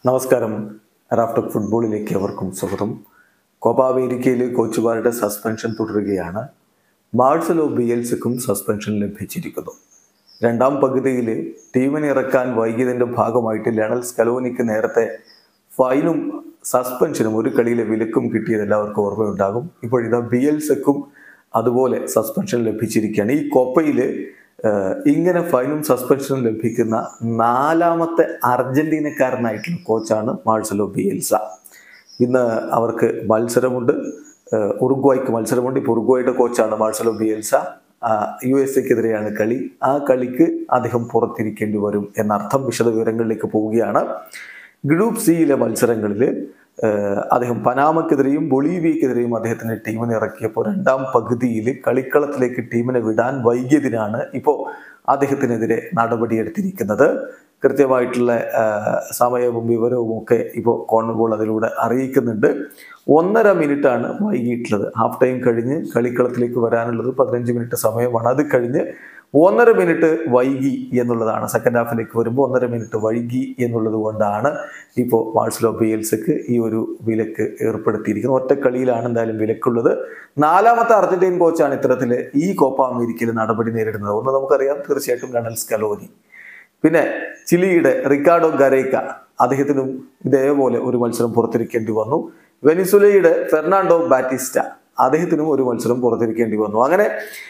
നമസ്കാരം. റാഫ്റ്റോക്ക് ഫുട്ബോളിലേക്ക് അവർക്കും സ്വാഗതം. കോപ്പ അമേരിക്കയിൽ കോച്ചുമാരുടെ സസ്പെൻഷൻ തുടരുകയാണ്. മാർസലോ ബിയൽസക്കും സസ്പെൻഷൻ ലഭിച്ചിരിക്കുന്നു. രണ്ടാം പകുതിയിൽ ടീമിനെ ഇറക്കാൻ വൈകിയതിൻ്റെ ഭാഗമായിട്ട് ലയണൽ സ്കലോനിക്ക് നേരത്തെ ഫൈനും സസ്പെൻഷനും ഒരു കളിയിലെ വിലക്കും കിട്ടിയത് എല്ലാവർക്കും ഓർമ്മയുണ്ടാകും. ഇപ്പോഴിതാ ബിയൽസക്കും അതുപോലെ സസ്പെൻഷൻ ലഭിച്ചിരിക്കുകയാണ്. ഈ കോപ്പയിൽ ഇങ്ങനെ ഫൈനും സസ്പെൻഷനും ലഭിക്കുന്ന നാലാമത്തെ അർജന്റീനക്കാരനായിട്ടുള്ള കോച്ചാണ് മാർസലോ ബിയൽസ. ഇന്ന് അവർക്ക് മത്സരമുണ്ട്, ഉറുഗ്വായ്ക്ക് മത്സരമുണ്ട്. ഇപ്പോൾ ഉറുഗ്വായുടെ കോച്ചാണ് മാർസലോ ബിയൽസ. USA-ക്കെതിരെയാണ് കളി. ആ കളിക്ക് അദ്ദേഹം പുറത്തിരിക്കേണ്ടി വരും എന്നർത്ഥം. വിശദവിവരങ്ങളിലേക്ക് പോവുകയാണ്. ഗ്രൂപ്പ് സിയിലെ മത്സരങ്ങളിൽ അദ്ദേഹം പനാമക്കെതിരെയും ബൊളീവിയക്കെതിരെയും അദ്ദേഹത്തിന്റെ ടീമിനെ ഇറക്കിയപ്പോൾ രണ്ടാം പകുതിയിൽ കളിക്കളത്തിലേക്ക് ടീമിനെ വിടാൻ വൈകിയതിനാണ് ഇപ്പോൾ അദ്ദേഹത്തിനെതിരെ നടപടിയെടുത്തിരിക്കുന്നത്. കൃത്യമായിട്ടുള്ള സമയവും വിവരവും ഒക്കെ ഇപ്പോൾ കോൺമബോൾ അതിലൂടെ അറിയിക്കുന്നുണ്ട്. 1.5 മിനിറ്റാണ് വൈകിയിട്ടുള്ളത്. ഹാഫ് ടൈം കഴിഞ്ഞ് കളിക്കളത്തിലേക്ക് വരാനുള്ളത് 15 മിനിറ്റ് സമയമാണ്. അത് കഴിഞ്ഞ് 1.5 മിനിറ്റ് വൈകി എന്നുള്ളതാണ്. സെക്കൻഡ് ഹാഫിലേക്ക് വരുമ്പോൾ 1.5 മിനിറ്റ് വൈകി എന്നുള്ളത് കൊണ്ടാണ് ഇപ്പോൾ മാർസലോ ബിയൽസക്ക് ഈ ഒരു വിലക്ക് ഏർപ്പെടുത്തിയിരിക്കുന്നത്. ഒറ്റ കളിയിലാണ് എന്തായാലും വിലക്കുള്ളത്. നാലാമത്തെ അർജന്റീൻ കോച്ചാണ് ഇത്തരത്തിൽ ഈ കോപ്പ അമേരിക്കയിൽ നടപടി നേരിടുന്നത്. ഒന്ന് നമുക്കറിയാം, തീർച്ചയായിട്ടും ലയണൽ സ്കലോനി. പിന്നെ ചിലിയുടെ റിക്കാർഡോ ഗരേക്ക, അദ്ദേഹത്തിനും ഇതേപോലെ ഒരു മത്സരം പുറത്തിരിക്കേണ്ടി വന്നു. വെനിസുലയുടെ ഫെർണാണ്ടോ ബാറ്റിസ്റ്റ, അദ്ദേഹത്തിനും ഒരു മത്സരം പുറത്തിരിക്കേണ്ടി വന്നു. അങ്ങനെ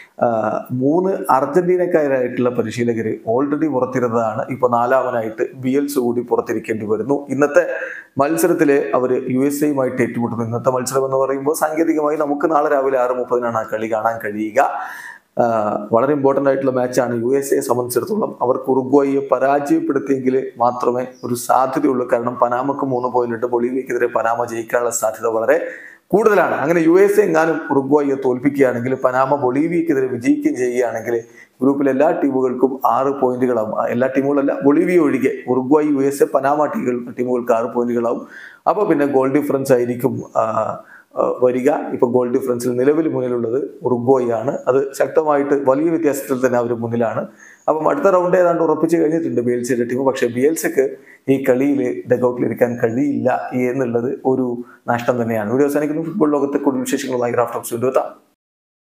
3 അർജന്റീനക്കാരായിട്ടുള്ള പരിശീലകർ ഓൾറെഡി പുറത്തിരുന്നതാണ്. ഇപ്പോൾ 4ാമനായിട്ട് ബിയൽസ കൂടി പുറത്തിരിക്കേണ്ടി വരുന്നു. ഇന്നത്തെ മത്സരത്തിൽ അവർ USA-യുമായിട്ട് ഏറ്റുമുട്ടുന്നു. ഇന്നത്തെ മത്സരം എന്ന് പറയുമ്പോൾ സാങ്കേതികമായി നമുക്ക് നാളെ രാവിലെ 6:30 ആ കളി കാണാൻ കഴിയുക. വളരെ ഇമ്പോർട്ടൻ്റ് ആയിട്ടുള്ള മാച്ചാണ്. USA-യെ സംബന്ധിച്ചിടത്തോളം അവർക്ക് ഉറുഗ്വായെ പരാജയപ്പെടുത്തിയെങ്കിൽ മാത്രമേ ഒരു സാധ്യതയുള്ളൂ. കാരണം പനാമക്ക് 3 പോയിന്റ്, ബൊളീവിയക്കെതിരെ പനാമ ജയിക്കാനുള്ള സാധ്യത വളരെ കൂടുതലാണ്. അങ്ങനെ USA എങ്ങാനും ഉറുഗ്വായെ തോൽപ്പിക്കുകയാണെങ്കിൽ, പനാമ ബൊളീവിയക്കെതിരെ വിജയിക്കുകയും ചെയ്യുകയാണെങ്കിൽ ഗ്രൂപ്പിലെ എല്ലാ ടീമുകൾക്കും 6 പോയിന്റുകളാവും. എല്ലാ ടീമുകളല്ല, ബൊളീവിയ ഒഴികെ ഉറുഗ്വായ്, USA, പനാമ ടീമുകൾക്ക് 6 പോയിന്റുകളാവും. അപ്പോൾ പിന്നെ ഗോൾ ഡിഫറൻസ് ആയിരിക്കും വരിക. ഇപ്പോൾ ഗോൾ ഡിഫറൻസിൽ നിലവിൽ മുന്നിലുള്ളത് ഉറുഗ്വായാണ്. അത് ശക്തമായിട്ട് വലിയ വ്യത്യാസത്തിൽ തന്നെ അവർ മുന്നിലാണ്. അപ്പം അടുത്ത റൗണ്ട് ഏതാണ്ട് ഉറപ്പിച്ച് കഴിഞ്ഞിട്ടുണ്ട് ബിയൽസയുടെ ടീം. പക്ഷേ ബിയൽസക്ക് ഈ കളിയിൽ ഡഗൌട്ടിലിരിക്കാൻ കഴിയില്ല എന്നുള്ളത് ഒരു നഷ്ടം തന്നെയാണ്. വീഡിയോ അവസാനിക്കുന്നു. ഫുട്ബോൾ ലോകത്തെ കൂടുതൽ വിശേഷങ്ങളുമായി റാഫ്റ്റോക്സ് വീണ്ടും എത്താം.